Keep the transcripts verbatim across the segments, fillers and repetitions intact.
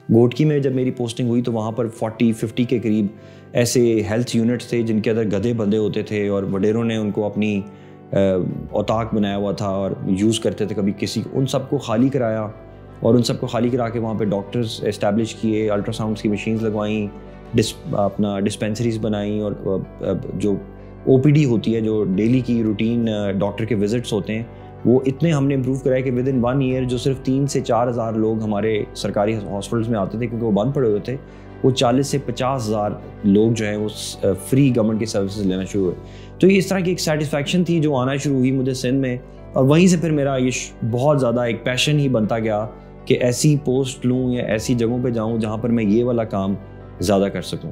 گوٹکی میں جب میری پوسٹنگ ہوئی تو وہاں پر فورٹی ففٹی کے قریب ایسے ہیلتھ یونٹس تھے جن کے اندر گدھے بندھے ہوتے تھے اور وڈیروں نے ان کو اپنی اوتاق بنایا ہوا تھا اور یوز کرتے تھے کبھی کسی ان سب کو خالی کرایا اور ان سب کو خالی کرا کے وہاں پہ ڈاکٹرز اسٹیبلش کیے, الٹرا ساؤنڈس کی مشینز لگوائیں, ڈس اپنا ڈسپینسریز بنائیں اور جو او پی ڈی ہوتی ہے جو ڈیلی کی روٹین ڈاکٹر کے وزٹس ہوتے ہیں وہ اتنے ہم نے امپروو کرائے کہ ود ان ون ایئر جو صرف تین سے چار ہزار لوگ ہمارے سرکاری ہاسپٹلس میں آتے تھے کیونکہ وہ بند پڑے ہوئے تھے, وہ چالیس سے پچاس ہزار لوگ جو ہیں وہ فری گورنمنٹ کی سروسز لینا شروع ہوئے. تو یہ اس طرح کی ایک سیٹسفیکشن تھی جو آنا شروع ہوئی مجھے سندھ میں, اور وہیں سے پھر میرا یہ بہت زیادہ ایک پیشن ہی بنتا گیا کہ ایسی پوسٹ لوں یا ایسی جگہوں پہ جاؤں جہاں پر میں یہ والا کام زیادہ کر سکوں.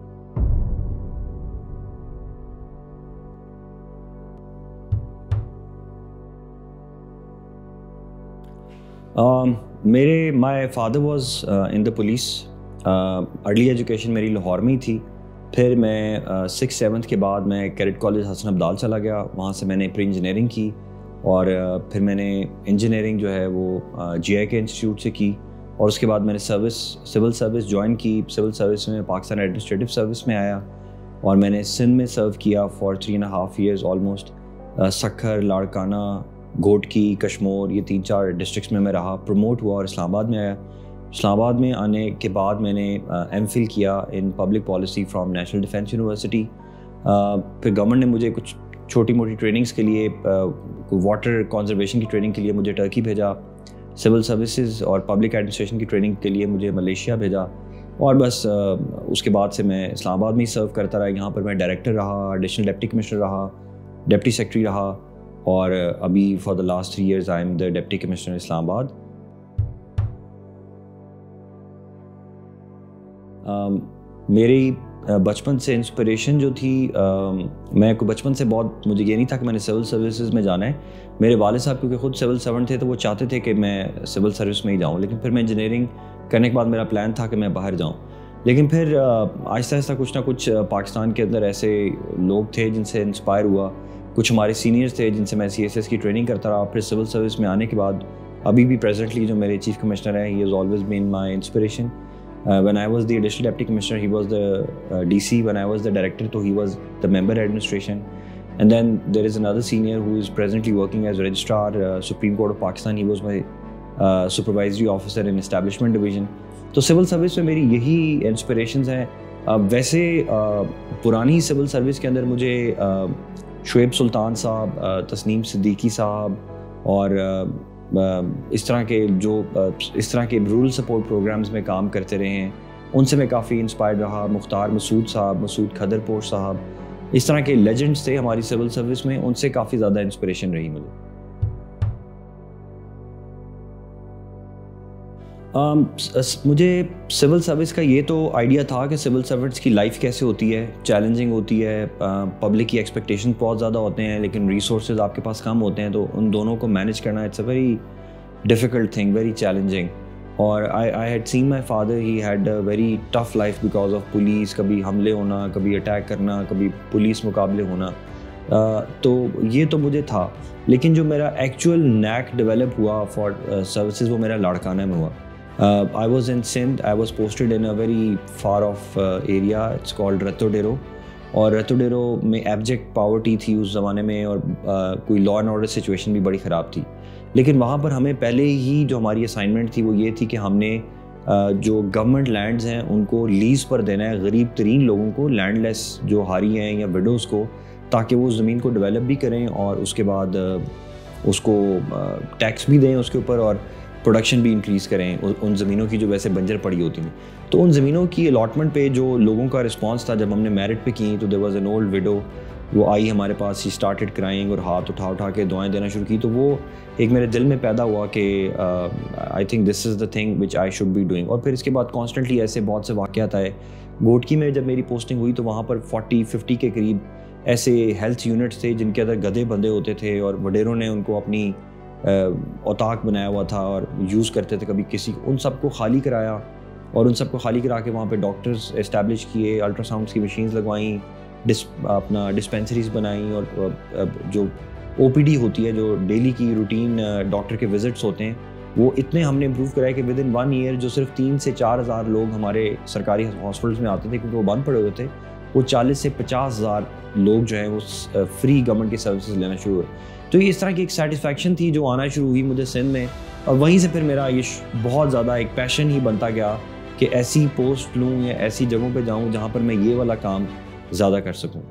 میرے my father was in the police. Early education میری لاہور میں ہی تھی. پھر میں سکس سیونتھ کے بعد میں کیڈٹ کالج حسن عبدال چلا گیا, وہاں سے میں نے پری انجینئرنگ کی اور پھر میں نے انجینئرنگ جو ہے وہ جی آئی کے انسٹیٹیوٹ سے کی اور اس کے بعد میں نے سروس سول سروس جوائن کی. سول سروس میں پاکستان ایڈمنسٹریٹو سروس میں آیا اور میں نے سندھ میں سرو کیا for three and half years almost. Sukkur, Larkana, Ghotki, Kashmore, یہ تین چار ڈسٹرکس میں میں رہا. پروموٹ ہوا اور اسلام آباد میں آیا. اسلام آباد میں آنے کے بعد میں نے ایم فل کیا in public policy from National Defence University. پھر گورنمنٹ نے مجھے کچھ چھوٹی موٹی ٹریننگس کے لیے, واٹر کنزرویشن کی ٹریننگ کے لیے مجھے ٹرکی بھیجا, سول سروسز اور پبلک ایڈمنسٹریشن کی ٹریننگ کے لیے مجھے ملیشیا بھیجا, اور بس اس کے بعد سے میں اسلام آباد میں ہی سرو کرتا رہا. یہاں پر میں ڈائریکٹر رہا, ایڈیشنل ڈپٹی کمشنر رہا, ڈپٹی سیکرٹری رہا, اور ابھی for the last three years I am the deputy commissioner Islamabad. میری بچپن سے انسپریشن جو تھی, میں کو بچپن سے بہت, مجھے یہ نہیں تھا کہ میں نے سول سروسز میں جانا ہے. میرے والد صاحب کیونکہ خود سول سرونٹ تھے تو وہ چاہتے تھے کہ میں سول سروس میں ہی جاؤں, لیکن پھر میں انجینئرنگ کرنے کے بعد میرا پلان تھا کہ میں باہر جاؤں. لیکن پھر آہستہ آہستہ کچھ نہ کچھ پاکستان کے اندر ایسے لوگ تھے جن سے انسپائر ہوا. کچھ ہمارے سینئرز تھے جن سے میں سی ایس ایس کی ٹریننگ کرتا رہا. پھر سول سروس میں آنے کے بعد ابھی بھی پریزنٹلی جو میرے چیف کمشنر ہیں, he has always been my inspiration. When I was the additional deputy commissioner he was the D C, when I was the director تو he was the member administration. And then there is another senior who is presently working as registrar uh, Supreme Court of Pakistan. He was my uh, supervisory officer in establishment division. تو civil service میں میری یہی inspirations ہیں. ویسے پرانی civil service کے اندر مجھے شعیب سلطان صاحب, تسنیم صدیقی صاحب اور اس طرح کے جو اس طرح کے رورل سپورٹ پروگرامز میں کام کرتے رہے ہیں, ان سے میں کافی انسپائرڈ رہا. مختار مسعود صاحب, مسعود کھدر پوش صاحب, اس طرح کے لیجنڈس تھے ہماری سول سروس میں, ان سے کافی زیادہ انسپریشن رہی مجھے. مجھے سول سروس کا یہ تو آئیڈیا تھا کہ سول سروسز کی لائف کیسے ہوتی ہے, چیلنجنگ ہوتی ہے, پبلک کی ایکسپیکٹیشن بہت زیادہ ہوتے ہیں لیکن ریسورسز آپ کے پاس کم ہوتے ہیں, تو ان دونوں کو مینیج کرنا it's a very difficult thing, very challenging. اور I I had seen my father, he had a very tough life because of police, کبھی حملے ہونا, کبھی اٹیک کرنا, کبھی پولیس مقابلے ہونا. تو یہ تو مجھے تھا, لیکن جو میرا ایکچوئل نیک ڈیولپ ہوا فار سروسز وہ میرا لاڑکانہ میں ہوا. Uh, I was in Sindh. I was posted in a very far off uh, area. It's called Ratodero. اور رتوڈیرو میں ایبجیکٹ پاورٹی تھی اس زمانے میں, اور uh, کوئی لا اینڈ آرڈر سچویشن بھی بڑی خراب تھی. لیکن وہاں پر ہمیں پہلے ہی جو ہماری اسائنمنٹ تھی وہ یہ تھی کہ ہم نے uh, جو گورنمنٹ لینڈز ہیں ان کو لیز پر دینا ہے غریب ترین لوگوں کو, لینڈ لیس جو ہاری ہیں یا وڈوز کو, تاکہ وہ زمین کو ڈیولپ بھی کریں اور اس کے بعد uh, اس کو ٹیکس uh, بھی دیں اس کے اوپر, اور پروڈکشن بھی انکریز کریں ان زمینوں کی جو ویسے بنجر پڑی ہوتی ہیں. تو ان زمینوں کی الاٹمنٹ پہ جو لوگوں کا رسپانس تھا جب ہم نے میرٹ پہ کی, تو there was an old widow, وہ آئی ہمارے پاس, ہی اسٹارٹڈ کرائنگ اور ہاتھ اٹھا اٹھا کے دعائیں دینا شروع کی. تو وہ ایک میرے دل میں پیدا ہوا کہ I think this is the thing which I should be doing. اور پھر اس کے بعد کانسٹنٹلی ایسے بہت سے واقعات آئے. گھوٹکی میں جب میری پوسٹنگ ہوئی تو وہاں پر فورٹی ففٹی کے قریب ایسے ہیلتھ یونٹس تھے جن کے اندر گدھے بندھے ہوتے تھے, اور وڈیروں نے ان کو اپنی اوتاق بنایا ہوا تھا اور یوز کرتے تھے کبھی کسی. ان سب کو خالی کرایا اور ان سب کو خالی کرا کے وہاں پہ ڈاکٹرز اسٹیبلش کیے, الٹرا ساؤنڈس کی مشینز لگوائیں, ڈس اپنا ڈسپینسریز بنائیں, اور جو او پی ڈی ہوتی ہے جو ڈیلی کی روٹین ڈاکٹر کے وزٹس ہوتے ہیں وہ اتنے ہم نے امپروو کرا ہے کہ ود ان ون ایئر جو صرف تین سے چار ہزار لوگ ہمارے سرکاری ہاسپٹلس میں آتے تھے کیونکہ وہ بند پڑے ہوئے تھے، وہ چالیس سے پچاس ہزار لوگ جو ہیں وہ فری گورنمنٹ کی سروسز لینا شروع ہوئے. تو یہ اس طرح کی ایک سیٹسفیکشن تھی جو آنا شروع ہوئی مجھے سندھ میں، اور وہیں سے پھر میرا یہ بہت زیادہ ایک پیشن ہی بنتا گیا کہ ایسی پوسٹ لوں یا ایسی جگہوں پہ جاؤں جہاں پر میں یہ والا کام زیادہ کر سکوں.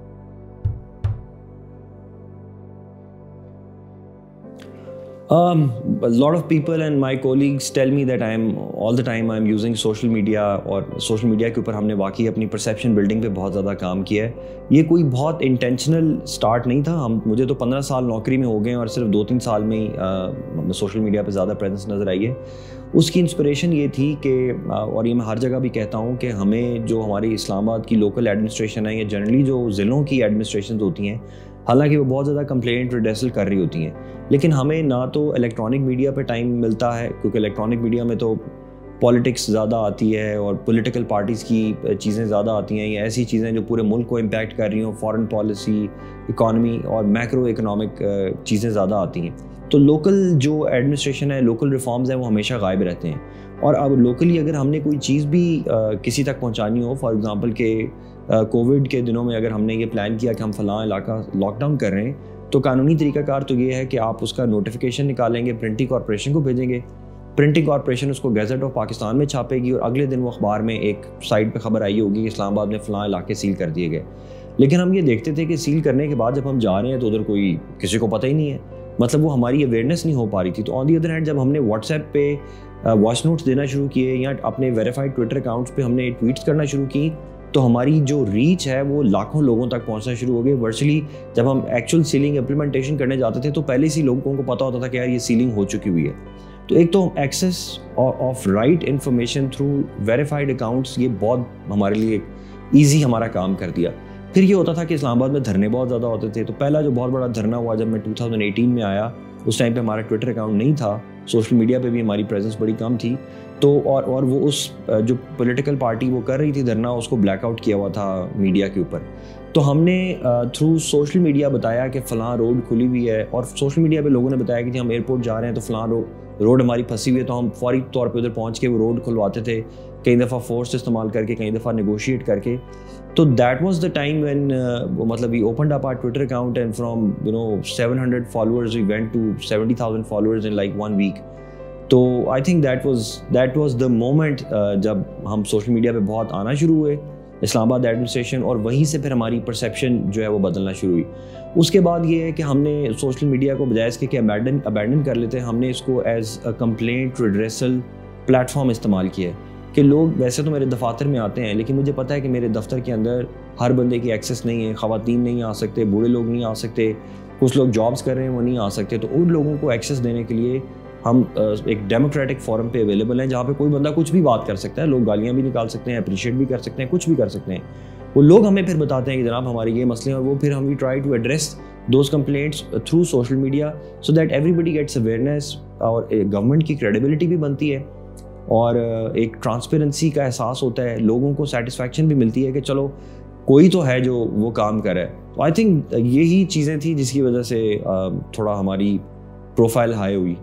Um, a lot of people and my colleagues tell me that I am all the time I am using social media, اور social media کے اوپر ہم نے واقعی اپنی perception building پہ بہت زیادہ کام کیا ہے. یہ کوئی بہت intentional start نہیں تھا. ہم مجھے تو پندرہ سال نوکری میں ہو گئے ہیں اور صرف دو تین سال میں ہی سوشل میڈیا پہ زیادہ presence نظر آئی ہے. اس کی انسپریشن یہ تھی کہ، اور یہ میں ہر جگہ بھی کہتا ہوں کہ ہمیں جو ہماری اسلام آباد کی لوکل ایڈمنسٹریشن ہے یا جنرلی جو ضلعوں کی ایڈمنسٹریشنز ہوتی ہیں، حالانکہ وہ بہت زیادہ کمپلینٹ ریڈریسل کر رہی ہوتی ہیں، لیکن ہمیں نہ تو الیکٹرانک میڈیا پہ ٹائم ملتا ہے کیونکہ الیکٹرانک میڈیا میں تو پالیٹکس زیادہ آتی ہے اور پولیٹیکل پارٹیز کی چیزیں زیادہ آتی ہیں، یا ایسی چیزیں جو پورے ملک کو امپیکٹ کر رہی ہوں، فارن پالیسی، اکانومی اور میکرو اکنامک چیزیں زیادہ آتی ہیں. تو لوکل جو ایڈمنسٹریشن ہے، لوکل ریفارمز ہیں، وہ ہمیشہ غائب رہتے ہیں. اور اب لوکلی اگر ہم نے کوئی چیز بھی کسی تک پہنچانی ہو، فار ایگزامپل کہ کووڈ کے دنوں میں اگر ہم نے یہ پلان کیا کہ ہم فلاں علاقہ لاک ڈاؤن کر رہے ہیں، تو قانونی طریقہ کار تو یہ ہے کہ آپ اس کا نوٹیفیکیشن نکالیں گے، پرنٹنگ کارپوریشن کو بھیجیں گے، پرنٹنگ کارپوریشن اس کو گیزٹ آف پاکستان میں چھاپے گی، اور اگلے دن وہ اخبار میں ایک سائٹ پہ خبر آئی ہوگی کہ اسلام آباد میں فلاں علاقے سیل کر دیے گئے. لیکن ہم یہ دیکھتے تھے کہ سیل کرنے کے بعد جب ہم جا رہے ہیں تو ادھر کوئی کسی کو پتہ ہی نہیں ہے، مطلب وہ ہماری اویئرنیس نہیں ہو پا رہی تھی. تو آن دی ادر ہینڈ جب ہم نے واٹس ایپ پہ وائس نوٹس دینا شروع کیے یا اپنے ویریفائڈ ٹویٹر اکاؤنٹس پہ ہم نے ٹویٹس کرنا شروع کی، تو ہماری جو ریچ ہے وہ لاکھوں لوگوں تک پہنچنا شروع ہو گئی. ورچولی جب ہم ایکچوئل سیلنگ امپلیمنٹیشن کرنے جاتے تھے تو پہلے سے لوگوں کو پتہ ہوتا تھا کہ یار یہ سیلنگ ہو چکی ہوئی ہے. تو ایک تو access of right information through verified accounts, یہ بہت ہمارے لیے ایزی ہمارا کام کر دیا. پھر یہ ہوتا تھا کہ اسلام آباد میں دھرنے بہت زیادہ ہوتے تھے. تو پہلا جو بہت بڑا دھرنا ہوا جب میں ٹو تھاؤزینڈ ایٹین میں آیا، اس ٹائم پہ ہمارا ٹویٹر اکاؤنٹ نہیں تھا، سوشل میڈیا پہ بھی ہماری پریزنس بڑی کم تھی. تو اور اور وہ اس جو پولیٹیکل پارٹی وہ کر رہی تھی دھرنا، اس کو بلیک آؤٹ کیا ہوا تھا میڈیا کے اوپر. تو ہم نے تھرو سوشل میڈیا بتایا کہ فلاں روڈ کھلی ہوئی ہے، اور سوشل میڈیا پہ لوگوں نے بتایا کہ جی ہم ایئرپورٹ جا رہے ہیں تو فلاں روڈ ہماری پھنسی ہوئی ہے. تو ہم فوری طور پہ ادھر پہنچ کے وہ روڈ کھلواتے تھے، کئی دفعہ فورس استعمال کر کے، کئی دفعہ نیگوشیٹ کر کے. تو that was the time when مطلب we opened up our Twitter account and from you know seven hundred followers we went to seventy thousand followers in like one week. تو I think that was that was the moment جب ہم social media پہ بہت آنا شروع ہوئے اسلام آباد administration, اور وہیں سے پھر ہماری پرسیپشن جو ہے وہ بدلنا شروع ہوئی. اس کے بعد یہ ہے کہ ہم نے سوشل میڈیا کو بجائے اس کے کہ ابینڈن ابینڈن کر لیتے ہیں، ہم نے اس کو as a complaint redressal platform استعمال کیا ہے. کہ لوگ ویسے تو میرے دفاتر میں آتے ہیں، لیکن مجھے پتہ ہے کہ میرے دفتر کے اندر ہر بندے کی ایکسیس نہیں ہے، خواتین نہیں آ سکتے، بوڑھے لوگ نہیں آ سکتے، کچھ لوگ جابس کر رہے ہیں وہ نہیں آ سکتے. تو ان لوگوں کو ایکسیس دینے کے لیے ہم ایک ڈیموکریٹک فورم پہ اویلیبل ہیں، جہاں پہ کوئی بندہ کچھ بھی بات کر سکتا ہے، لوگ گالیاں بھی نکال سکتے ہیں، اپریشیٹ بھی کر سکتے ہیں، کچھ بھی کر سکتے ہیں. وہ لوگ ہمیں پھر بتاتے ہیں کہ جناب ہمارے یہ مسئلے ہیں، اور وہ پھر ہم we try to address those complaints through social media so that everybody gets awareness, اور گورنمنٹ کی کریڈیبلٹی بھی بنتی ہے، اور ایک ٹرانسپیرنسی کا احساس ہوتا ہے، لوگوں کو سیٹسفیکشن بھی ملتی ہے کہ چلو کوئی تو ہے جو وہ کام کر رہا ہے. تو آئی تھنک یہی چیزیں تھیں جس کی وجہ سے تھوڑا ہماری پروفائل ہائی ہوئی.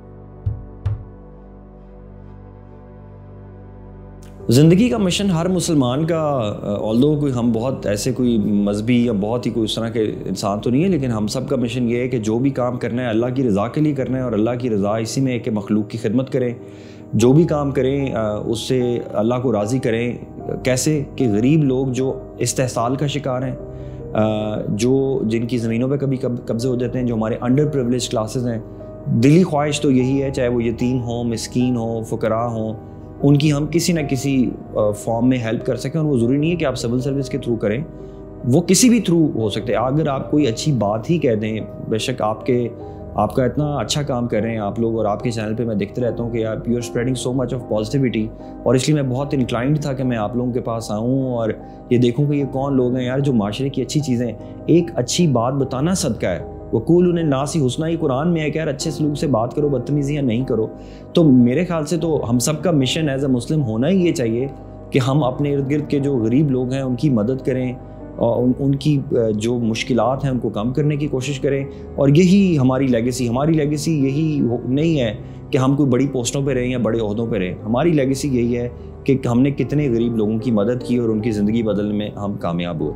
زندگی کا مشن ہر مسلمان کا، آلدو کوئی ہم بہت ایسے کوئی مذہبی یا بہت ہی کوئی اس طرح کے انسان تو نہیں ہے، لیکن ہم سب کا مشن یہ ہے کہ جو بھی کام کرنا ہے اللہ کی رضا کے لیے کرنا ہے، اور اللہ کی رضا اسی میں ہے کہ مخلوق کی خدمت کریں. جو بھی کام کریں اس سے اللہ کو راضی کریں. کیسے کہ غریب لوگ جو استحصال کا شکار ہیں، جو جن کی زمینوں پہ کبھی قبضے ہو جاتے ہیں، جو ہمارے انڈر پریولیج کلاسز ہیں، دلی خواہش تو یہی ہے چاہے وہ یتیم ہوں، مسکین ہوں، فقراء ہوں، ان کی ہم کسی نہ کسی فارم میں ہیلپ کر سکیں. اور وہ ضروری نہیں ہے کہ آپ سول سروس کے تھرو کریں، وہ کسی بھی تھرو ہو سکتے ہیں. اگر آپ کوئی اچھی بات ہی کہہ دیں، بے شک آپ کے آپ کا اتنا اچھا کام کر رہے ہیں آپ لوگ، اور آپ کے چینل پہ میں دیکھتے رہتا ہوں کہ آپ you are spreading so much of positivity, اور اس لیے میں بہت انکلائنڈ تھا کہ میں آپ لوگوں کے پاس آؤں اور یہ دیکھوں کہ یہ کون لوگ ہیں یار جو معاشرے کی اچھی چیزیں. ایک اچھی بات بتانا صدقہ ہے. وقول انہیں ناسی حسنہ، ہی قرآن میں ہے کہ یار اچھے سلوک سے بات کرو، بدتمیزیاں نہیں کرو. تو میرے خیال سے تو ہم سب کا مشن ایز اے مسلم ہونا ہی یہ چاہیے کہ ہم اپنے ارد گرد کے جو غریب لوگ ہیں ان کی مدد کریں، ان ان کی جو مشکلات ہیں ان کو کم کرنے کی کوشش کریں. اور یہی ہماری لیگیسی ہماری لیگیسی یہی نہیں ہے کہ ہم کوئی بڑی پوسٹوں پہ رہیں یا بڑے عہدوں پہ رہیں. ہماری لیگیسی یہی ہے کہ ہم نے کتنے غریب لوگوں کی مدد کی اور ان کی زندگی بدلنے میں ہم کامیاب ہوئے.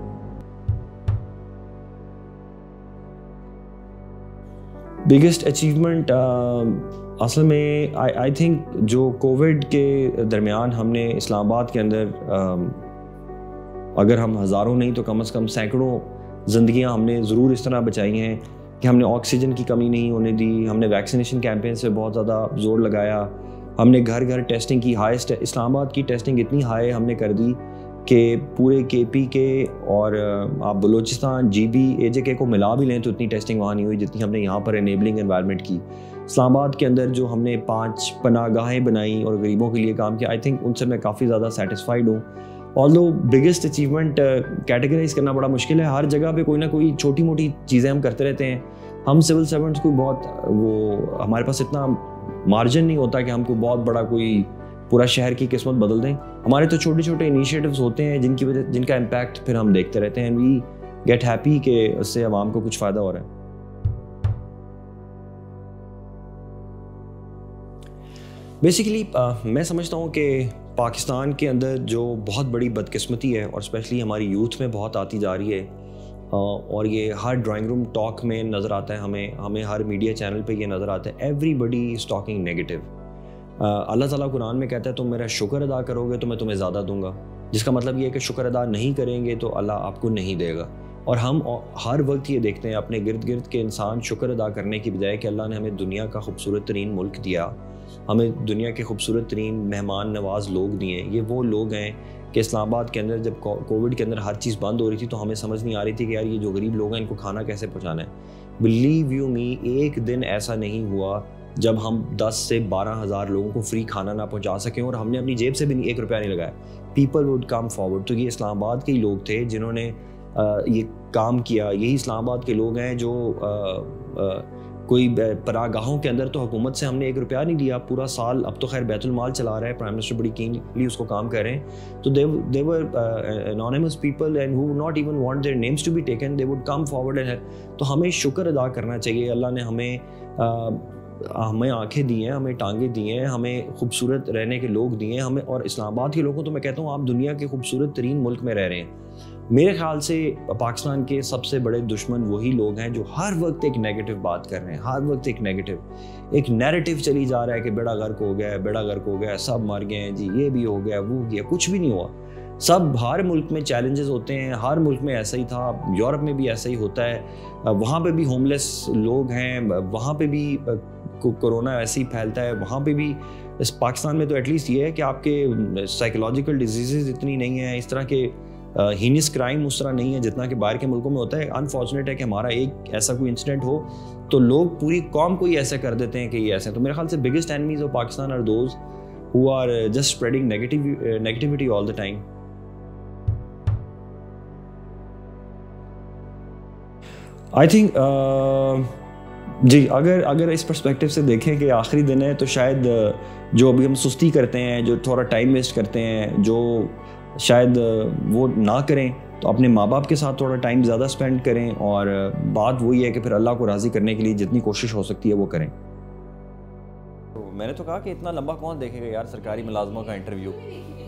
بگیسٹ اچیومنٹ اصل میں آئی تھنک جو کووڈ کے درمیان ہم نے اسلام آباد کے اندر اگر ہم ہزاروں نہیں تو کم از کم سینکڑوں زندگیاں ہم نے ضرور اس طرح بچائی ہیں کہ ہم نے آکسیجن کی کمی نہیں ہونے دی. ہم نے ویکسینیشن کیمپین سے بہت زیادہ زور لگایا. ہم نے گھر گھر ٹیسٹنگ کی. ہائیسٹ اسلام آباد کی ٹیسٹنگ اتنی ہائی ہم نے کر دی کہ پورے کے پی کے اور آپ بلوچستان جی بی اے جے کے کو ملا بھی لیں تو اتنی ٹیسٹنگ وہاں نہیں ہوئی جتنی ہم نے یہاں پر انیبلنگ انوائرمنٹ کی. اسلام آباد کے اندر جو ہم نے پانچ پناہ گاہیں بنائیں اور غریبوں کے لیے کام کیا, آئی تھنک ان سے میں کافی زیادہ سیٹسفائیڈ ہوں. آلدو بگیسٹ اچیومنٹ کیٹیگرائز کرنا بڑا مشکل ہے. ہر جگہ پہ کوئی نہ کوئی چھوٹی موٹی چیزیں ہم کرتے رہتے ہیں. ہم سول سرونٹس کو بہت وہ ہمارے پاس اتنا مارجن نہیں ہوتا کہ ہم کو بہت بڑا کوئی پورا شہر کی قسمت بدل دیں. ہمارے تو چھوٹے چھوٹے انیشیٹوز ہوتے ہیں جن کی وجہ جن کا امپیکٹ پھر ہم دیکھتے رہتے ہیں. وی گیٹ ہیپی کہ اس سے عوام کو کچھ فائدہ ہو رہا ہے. بیسیکلی میں سمجھتا ہوں کہ پاکستان کے اندر جو بہت بڑی بدقسمتی ہے اور اسپیشلی ہماری یوتھ میں بہت آتی جا رہی ہے اور یہ ہر ڈرائنگ روم ٹاک میں نظر آتا ہے, ہمیں ہمیں ہر میڈیا چینل پہ یہ نظر آتا ہے, everybody is talking negative. Allah تعالیٰ قرآن میں کہتا ہے تم میرا شکر ادا کرو گے تو میں تمہیں زیادہ دوں گا, جس کا مطلب یہ ہے کہ شکر ادا نہیں کریں گے تو اللہ آپ کو نہیں دے گا. اور ہم ہر وقت یہ دیکھتے ہیں اپنے گرد گرد کے انسان شکر ادا کرنے کی بجائے کہ اللہ نے ہمیں دنیا کا خوبصورت ترین ملک دیا, ہمیں دنیا کے خوبصورت ترین مہمان نواز لوگ دیے. یہ وہ لوگ ہیں کہ اسلام آباد کے اندر جب کووڈ کے اندر ہر چیز بند ہو رہی تھی تو ہمیں سمجھ نہیں آ رہی تھی کہ یار یہ جو غریب لوگ ہیں ان کو کھانا کیسے پہنچانا ہے. بلیو یو می, ایک دن ایسا نہیں ہوا جب ہم دس سے بارہ ہزار لوگوں کو فری کھانا نہ پہنچا سکیں اور ہم نے اپنی جیب سے بھی ایک روپیہ نہیں لگایا. People would come forward. تو یہ اسلام آباد کے ہی لوگ تھے جنہوں نے یہ کام کیا. یہی اسلام آباد کے لوگ ہیں جو کوئی پناہ گاہوں کے اندر تو حکومت سے ہم نے ایک روپیہ نہیں لیا پورا سال. اب تو خیر بیت المال چلا رہا ہے, پرائم منسٹر بڑی کینلی اس کو کام کر رہے ہیں. تو they were anonymous people and who not even want their names to be taken, they would come forward and help. تو ہمیں شکر ادا کرنا چاہیے. اللہ نے ہمیں ہمیں آنکھیں دی ہیں, ہمیں ٹانگیں دی ہیں, ہمیں خوبصورت رہنے کے لوگ دیے ہیں ہمیں. اور اسلام آباد کے لوگوں تو میں کہتا ہوں آپ دنیا کے خوبصورت ترین ملک میں رہ رہے ہیں. میرے خیال سے پاکستان کے سب سے بڑے دشمن وہی لوگ ہیں جو ہر وقت ایک نیگیٹو بات کر رہے ہیں, ہر وقت ایک نیگیٹو ایک نیریٹو چلی جا رہا ہے کہ بیڑا غرق ہو گیا ہے, بیڑا غرق ہو گیا ہے, سب مر گئے ہیں جی, یہ بھی ہو گیا, وہ گیا. کچھ بھی نہیں ہوا. سب ہر ملک میں چیلنجز ہوتے ہیں, ہر ملک میں ایسا ہی تھا, یورپ میں بھی ایسا ہی ہوتا ہے, وہاں پہ بھی ہوم لیس لوگ ہیں, وہاں پہ بھی کورونا ایسے ہی پھیلتا ہے, وہاں پہ بھی. اس پاکستان میں تو ایٹ لیسٹ یہ ہے کہ آپ کے سائیکولوجیکل ڈیزیزز اتنی نہیں ہیں, اس طرح کے ہینس کرائم اس طرح نہیں ہے جتنا کہ باہر کے ملکوں میں ہوتا ہے. انفارچونیٹ ہے کہ ہمارا ایک ایسا کوئی انسیڈنٹ ہو تو لوگ پوری قوم کو ہی ایسا کر دیتے ہیں کہ یہ ایسے ہیں. تو میرے خیال سے biggest enemies of Pakistan are those who are just spreading negativity all the time. I think جی اگر اگر اس پرسپیکٹیو سے دیکھیں کہ آخری دن ہے تو شاید جو ابھی ہم سستی کرتے ہیں, جو تھوڑا ٹائم ویسٹ کرتے ہیں, جو شاید وہ نہ کریں, تو اپنے ماں باپ کے ساتھ تھوڑا ٹائم زیادہ اسپینڈ کریں. اور بات وہی ہے کہ پھر اللہ کو راضی کرنے کے لیے جتنی کوشش ہو سکتی ہے وہ کریں. میں نے تو کہا کہ اتنا لمبا کون دیکھے گا یار سرکاری ملازموں کا انٹرویو.